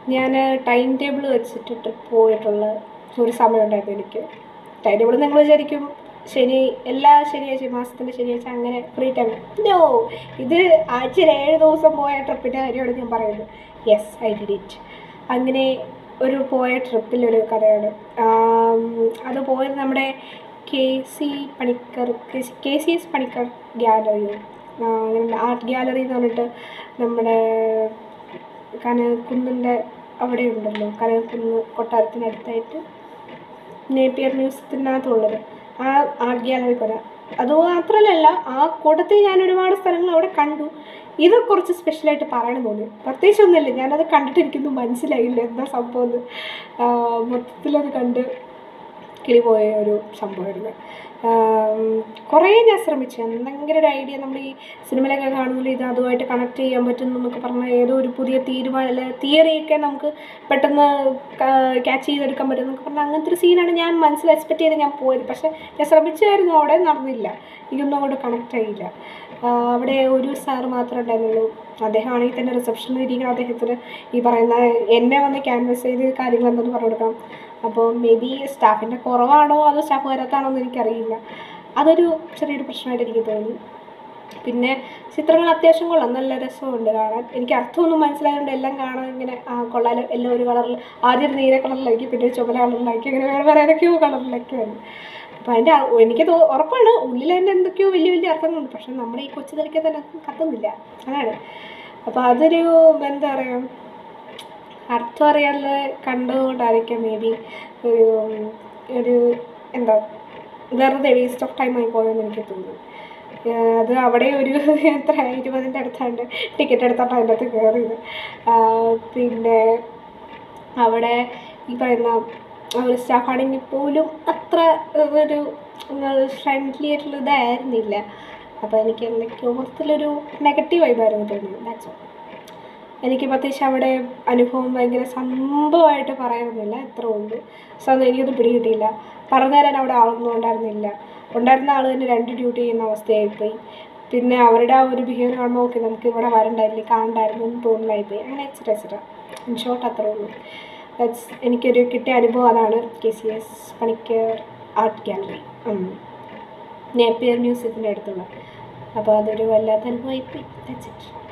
ഞാൻ time table വെച്ചിട്ട് trip പോയിട്ടുള്ള ഒരു സമയം ഉണ്ടായിരുന്നു എനിക്ക്. ടൈം ടേബിൾ നിങ്ങൾ വിചാരിക്കും എല്ലാ ശനിയാഴ്ച മാസത്തിൻ്റെ ശനിയാഴ്ച അങ്ങനെ ഫ്രീ ടൈം. നോ, ഇത് ആഴ്ചയിൽ 7 ദിവസം പോയ ട്രിപ്പിൻ്റെ കാര്യമാണ് ഞാൻ പറയുന്നത്. Yes, I did it. അങ്ങനെ ഒരു പോയ ട്രിപ്പിലൊരു കഥയാണ്. അത് പോയത് നമ്മുടെ KCS പണിക്കർ ഗ്യാലറിയോ, അങ്ങനെ ആർട്ട് ഗാലറി എന്ന് പറഞ്ഞിട്ട് നമ്മുടെ കനകക്കുന്നിൻ്റെ അവിടെ ഉണ്ടല്ലോ, കനകക്കുന്ന് കൊട്ടാരത്തിനടുത്തായിട്ട് നേപ്പിയർ മ്യൂസിയത്തിനകത്തുള്ളത് ആ ആർട്ട് ഗാലറി പോലെ. അതുമാത്രമല്ല, ആ കൂട്ടത്തിൽ ഞാൻ ഒരുപാട് സ്ഥലങ്ങൾ അവിടെ കണ്ടു. ഇത് കുറച്ച് സ്പെഷ്യലായിട്ട് പറയണം തോന്നി. പ്രത്യേകിച്ചൊന്നുമില്ല, ഞാനത് കണ്ടിട്ട് എനിക്കൊന്നും മനസ്സിലായില്ല എന്താ സംഭവം എന്ന്. മൊത്തത്തിലത് കണ്ട് കിളി പോയ ഒരു സംഭവമായിരുന്നു. കുറേ ഞാൻ ശ്രമിച്ചു എന്തെങ്കിലും ഒരു ഐഡിയ നമ്മൾ ഈ സിനിമയിലൊക്കെ കാണുന്നില്ല, ഇത് അതുമായിട്ട് കണക്ട് ചെയ്യാൻ പറ്റുന്നു എന്നൊക്കെ പറഞ്ഞാൽ ഏതോ ഒരു പുതിയ തീരുമാനം അല്ലെ തിയറിയൊക്കെ നമുക്ക് പെട്ടെന്ന് ക്യാച്ച് ചെയ്തെടുക്കാൻ പറ്റും എന്നൊക്കെ പറഞ്ഞാൽ അങ്ങനത്തെ ഒരു സീനാണ് ഞാൻ മനസ്സിൽ എക്സ്പെക്റ്റ് ചെയ്ത് ഞാൻ പോയത്. പക്ഷേ ഞാൻ ശ്രമിച്ചായിരുന്നു, അവിടെ നടന്നില്ല, എനിക്കൊന്നും അങ്ങോട്ട് കണക്റ്റ് ആയില്ല. അവിടെ ഒരു സാറ് മാത്രമേ ഉണ്ടായിരുന്നുള്ളൂ. അദ്ദേഹമാണെങ്കിൽ തന്നെ റിസപ്ഷനിൽ ഇരിക്കുന്ന അദ്ദേഹത്തിന് ഈ പറയുന്ന എന്നെ വന്ന് ക്യാൻവസ് ചെയ്ത് കാര്യങ്ങൾ എന്തെന്ന് പറഞ്ഞു കൊടുക്കണം. അപ്പോൾ മേ ബി സ്റ്റാഫിൻ്റെ കുറവാണോ അതോ സ്റ്റാഫ് വരാത്താണോ എന്ന് എനിക്കറിയില്ല. അതൊരു ചെറിയൊരു പ്രശ്നമായിട്ട് എനിക്ക് തോന്നി. പിന്നെ ചിത്രങ്ങൾ അത്യാവശ്യം കൊള്ളാം, നല്ല രസമുണ്ട് കാണാൻ. എനിക്ക് അർത്ഥമൊന്നും മനസ്സിലായതുകൊണ്ട് എല്ലാം കാണാൻ ഇങ്ങനെ കൊള്ളാൻ. എല്ലാം ഒരു കളറിൽ, ആദ്യം ഒരു നീല കളറിലായിരിക്കും, പിന്നെ ഒരു ചുമല കളറിലായിരിക്കും, അങ്ങനെ വേറെ വേറെ ഏതൊക്കെയോ കളറിലൊക്കെ വരും. അപ്പോൾ അതിൻ്റെ എനിക്ക് ഉറപ്പാണ് ഉള്ളിൽ തന്നെ എന്തൊക്കെയോ വലിയ വലിയ അർത്ഥങ്ങളുണ്ട്. പക്ഷെ നമ്മുടെ ഈ കൊച്ചു തലയ്ക്ക് തന്നെ കത്തുന്നില്ല, അതാണ്. അപ്പോൾ അതൊരു എന്താ പറയുക, അർത്ഥം അറിയാതെ കണ്ടുകൊണ്ടായിരിക്കാം മേ ബി ഒരു എന്താ വെറുതെ വേസ്റ്റ് ഓഫ് ടൈം ആയി പോയെന്ന് എനിക്ക് തോന്നുന്നു. അത് അവിടെ ഒരു എത്ര 20ൻ്റെ അടുത്താണ്ട് ടിക്കറ്റ് എടുത്തിട്ട് അതിൻ്റെ അകത്ത് കയറിയത്. പിന്നെ അവിടെ ഈ പറയുന്ന ഒരു സ്റ്റാഫാണെങ്കിൽ പോലും അത്ര ഒരു ഫ്രണ്ട്ലി ആയിട്ടുള്ള ഇതായിരുന്നില്ല. അപ്പോൾ എനിക്ക് എന്തൊക്കെയോ മൊത്തത്തിലൊരു നെഗറ്റീവ് വൈബായിരുന്നു തോന്നുന്നു. That's all. എനിക്ക് പ്രത്യേകിച്ച് അവിടെ അനുഭവം ഭയങ്കര സംഭവമായിട്ട് പറയാനൊന്നുമില്ല, എത്ര ഉണ്ട്. സോ അത് എനിക്കൊന്നും പിടികിട്ടിയില്ല. പറഞ്ഞു തരാൻ അവിടെ ആളൊന്നും ഉണ്ടായിരുന്നില്ല. ഉണ്ടായിരുന്ന ആൾ തന്നെ 2 ഡ്യൂട്ടി ചെയ്യുന്ന അവസ്ഥയായിപ്പോയി. പിന്നെ അവരുടെ ആ ഒരു ബിഹേവിയർ കാണുമ്പോൾ ഓക്കെ നമുക്ക് ഇവിടെ വരണ്ടായില്ലേ, കാണണ്ടായിരുന്നു എന്ന് തോന്നലായിപ്പോയി. അങ്ങനെ എക്സെട്ര. ഇൻ ഷോർട്ട് അത്രേ ഉള്ളൂ. ദാറ്റ്സ് എനിക്കൊരു കിട്ടിയ അനുഭവം അതാണ്. KCS Panicker art gallery, Napier മ്യൂസിയത്തിൻ്റെ അടുത്തുള്ള. അപ്പോൾ അതൊരു വല്ലാത്ത അനുഭവമായിപ്പോയി. That's it.